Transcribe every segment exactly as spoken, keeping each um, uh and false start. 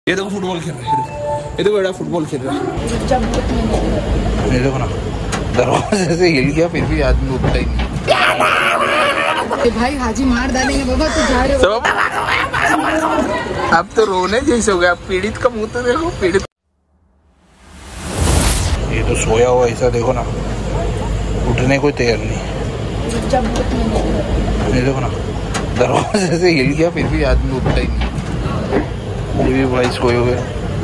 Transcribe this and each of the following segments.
ये देखो फुटबॉल खेल रहा है, ये देखो बेटा फुटबॉल खेल रहा है। ये देखो ना दरवाजे से हिल गया फिर भी आदमी उठता ही नहीं। भाई हाजी मार डालेंगे बाबा, तो जा रहे हो। अब तो रोने जैसे हो गया। पीड़ित का मुंह तो देखो, पीड़ित। ये तो सोया हुआ ऐसा देखो ना, उठने को तैयार नहीं। ये देखो ना दरवाजे से हिल गया फिर भी आदमी उठता ही नहीं। ये भी भाई सोए हुए,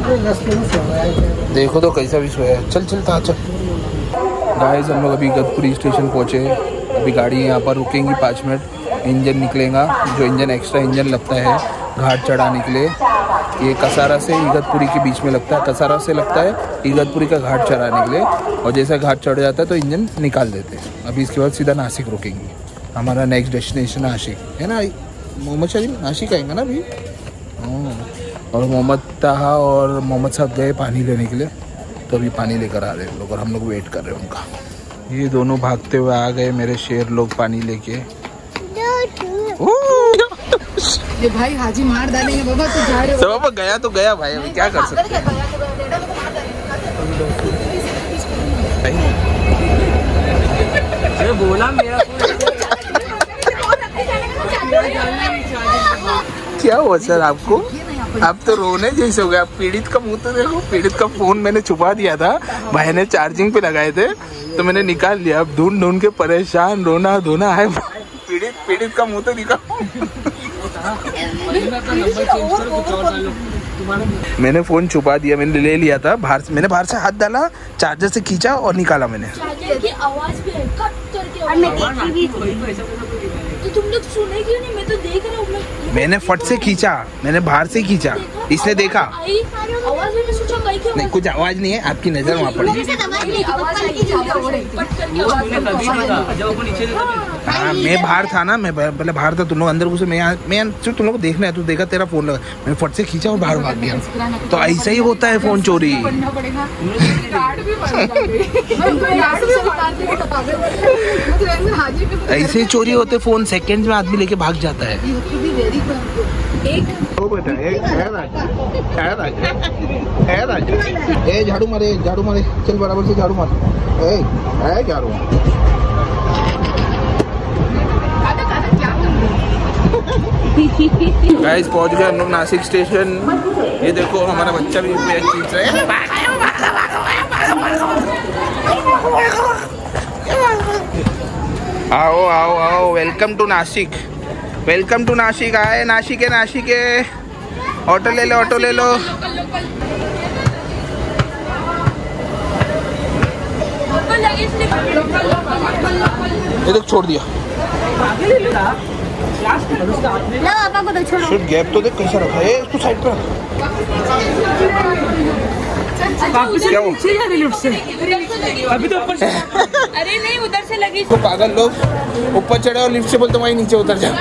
देखो तो कैसा भी सोया है। चल चल था चल। गाइस हम लोग अभी इगतपुरी स्टेशन पहुँचे। अभी गाड़ी यहाँ पर रुकेंगी पाँच मिनट, इंजन निकलेगा। जो इंजन एक्स्ट्रा इंजन लगता है घाट चढ़ाने के लिए, ये कसारा से इगतपुरी के बीच में लगता है। कसारा से लगता है इगतपुरी का घाट चढ़ाने के लिए, और जैसा घाट चढ़ जाता है तो इंजन निकाल देते हैं। अभी इसके बाद सीधा नासिक रुकेंगे। हमारा नेक्स्ट डेस्टिनेशन नासिक है ना। मोहम्मद शरीफ नासिक आएंगे ना अभी। और मोहम्मद ताहा और मोहम्मद साहब गए पानी लेने के लिए, तो अभी पानी लेकर आ रहे हैं लोग और हम लोग वेट कर रहे हैं उनका। ये दोनों भागते हुए आ गए मेरे शेर लोग पानी लेके। ये भाई हाजी मार डालेंगे बाबा, तो जा रहे हो। तो बाबा गया तो गया भाई, अभी क्या कर सकते हैं। बोला मेरा क्या हुआ सर आपको? अब तो रोने जैसे हो गया। पीड़ित का मुंह तो देखो, पीड़ित का फोन मैंने छुपा दिया था, भाई ने चार्जिंग पे लगाए थे तो मैंने निकाल लिया। अब ढूंढ ढूंढ के परेशान, रोना धोना है। पीड़ित पीड़ित का मुंह तो दिखा। मैंने फोन छुपा दिया, मैंने ले लिया था बाहर से। मैंने बाहर से हाथ डाला, चार्जर से खींचा और निकाला मैंने। चार्जर की आवाज भी है, कट करके आवाज। तो तुम लोग सुने क्यों नहीं? मैं तो देख रहा हूँ। मैंने फट से खींचा, मैंने बाहर से खींचा, इसने देखा। आवाज में सोचा कहीं क्यों? नहीं कुछ आवाज नहीं है, आपकी नजर वहाँ पड़ी। हाँ मैं बाहर था ना, मैं पहले बाहर था, तुम लोग अंदर घुसे। मैं मैं तुम लोग को देखना है, तू देखा तेरा फोन लगा, मैंने फट से खींचा और बाहर भाग गया। तो ऐसा ही होता है फोन चोरी। ऐसे ही चोरी होते फोन, सेकंड में आदमी लेके भाग जाता है। ए झाड़ू मारे, झाड़ू मारे, चल बराबर से झाड़ू मार। ए झाड़ू गाइस पहुंच गए हम लोग नासिक स्टेशन। ये देखो हमारा बच्चा भी खींच रहा है। आओ आओ आओ, welcome to Nashik, welcome to Nashik. आए नासिक है, नासिक है। ऑटो ले लो, ऑटो ले लो। ये देख छोड़ दिया। शुड गैप तो देख कैसा रखा है। इसको साइड पे रख। क्या वो? अभी तो ऊपर। अरे नहीं, उधर से लगी। तो पागल लोग ऊपर चढ़े और लिफ्ट से बोलते वहीं नीचे उतर जा।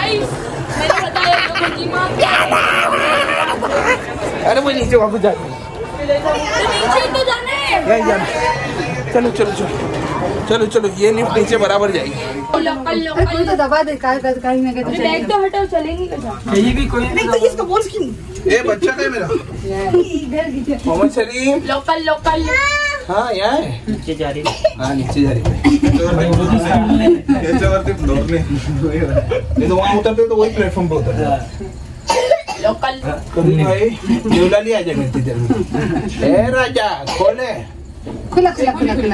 अरे वो नीचे वापस जा। नीचे तो जाना है। चलो चलो चलो चलो चलो, ये लिफ्ट नीचे बराबर जाएगी। कोई तो दबा दे, काय कर काय में कहते बैग तो हटाओ, चलेंगी कहाँ? कहीं भी कोई नहीं। तो इसको बोल क्यों? ये बच्चा है मेरा मोहम्मद शरीफ। Local local. हाँ यहाँ है, नीचे जा रही है। हाँ नीचे जा रही है। ये तो वहाँ उतरते तो वही प्लेटफॉर्म पे उतरते। लोकल भाई झूला लिया जाए इतनी देर में। ए राजा खोले, खुला खुला खुला खुला।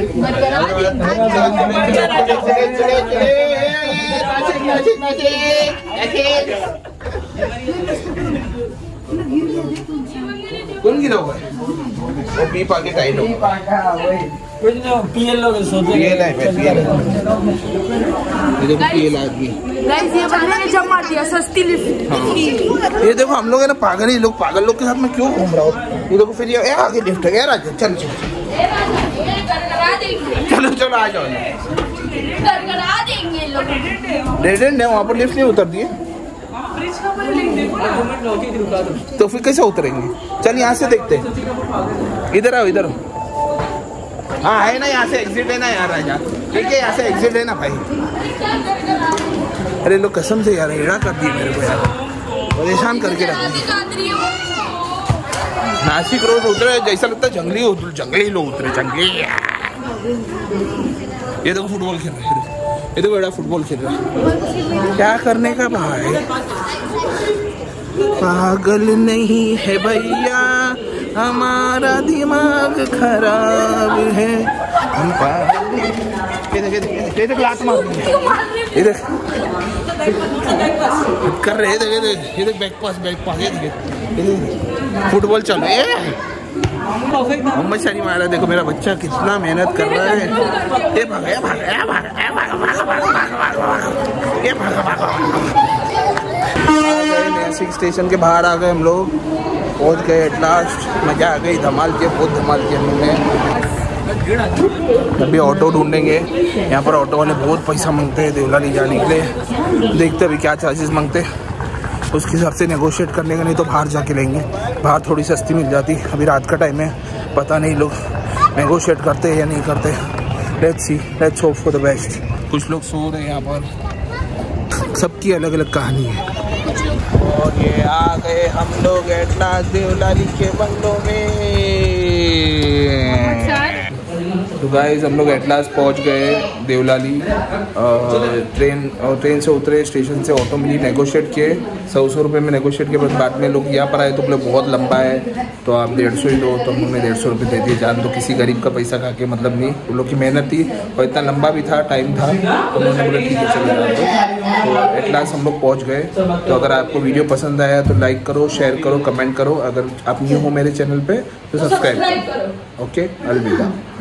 कौन गिरा हुआ है? वो पी पा के टाइट हो। पीएल लोग सोचते पीएल है, पीएल है। ये देखो पीएल आदमी। गाइस ये बंदे ने जम मार दिया, सस्ती लिफ्ट। हाँ ये देखो हम लोग है ना पागल ही लोग, पागल लोग के साथ में क्यों घूम रहा हूँ। ये देखो फिर ये आगे लिफ्ट है यार। चल चल चलो चलो आ जाओ। गड़गड़ा देंगे लोग। डेड एंड है वहाँ पर, लिफ्ट नहीं उतर दिए तो फिर कैसे उतरेंगे? चल यहाँ से देखते हैं। इधर आओ, इधर आओ। हाँ है ना, यहाँ से एग्जिट है ना यार राजा। ठीक है यहाँ से एग्जिट है ना भाई। अरे लोग कसम से यार हेड़ा कर दिए मेरे को यार, परेशान करके रख दिए। नासिक रोड उतरे जैसा लगता है जंगली उतरे, जंगली लोग उतरे, जंगली। ये देखो फुटबॉल खेल रहे हैं, ये देखो बेटा फुटबॉल खेल रहा है। क्या करने का भाई, पागल नहीं है भैया, हमारा दिमाग खराब है, हम पागल। ये देख, ये देख, ये देख लात मार रही है, ये देख कर रहे, ये देख, ये देख, ये देख बैक पास, बैक पास, ये देख, ये देख फुटबॉल चल रही है। मोहम्मद शनी मारा, देखो मेरा बच्चा कितना मेहनत कर रहा है। ये भागा, ये भागा, ये भागा, ये भागा, भागा, भागा, भागा, भागा, ये भागा, भागा। नासिक स्टेशन के बाहर आ गए हम लोग, पहुंच गए एट लास्ट। मजा आ गई, धमाल किया, बहुत धमाल किया हमने। अभी ऑटो ढूंढेंगे, यहाँ पर ऑटो वाले बहुत पैसा मांगते हैं देवलाली जाने के लिए। देखते अभी क्या चार्जेस मांगते हैं, उसके हिसाब से नेगोशिएट करने का, नहीं तो बाहर जाके लेंगे। बाहर थोड़ी सस्ती मिल जाती, अभी रात का टाइम है, पता नहीं लोग नेगोशिएट करते हैं या नहीं करते। Let's see, let's hope for the best. कुछ लोग सो रहे हैं यहाँ पर, सबकी अलग अलग कहानी है। और ये आ गए हम लोग एट लास्ट देवलाली के बंगलों में। तो गाइस हम लोग एट लास्ट पहुँच गए देवलाली। ट्रेन और ट्रेन से उतरे, स्टेशन से ऑटो मिली, नेगोशिएट किए, सौ सौ रुपये में नेगोशिएट किए। बस बाद में लोग यहाँ पर आए तो बोले बहुत लंबा है तो आप डेढ़ सौ ही लो, तो हमने डेढ़ सौ रुपये दे दिए। जान तो किसी गरीब का पैसा खा के मतलब नहीं, उन लोग की मेहनत थी और इतना लंबा भी था, टाइम था, तो उन्होंने बोला ठीक है चले जाओ। तो एट लास्ट हम लोग पहुँच गए। तो अगर आपको वीडियो पसंद आया तो लाइक करो, शेयर करो, कमेंट करो। अगर आप न्यू हो मेरे चैनल पर तो सब्सक्राइब करो। ओके, अलविदा।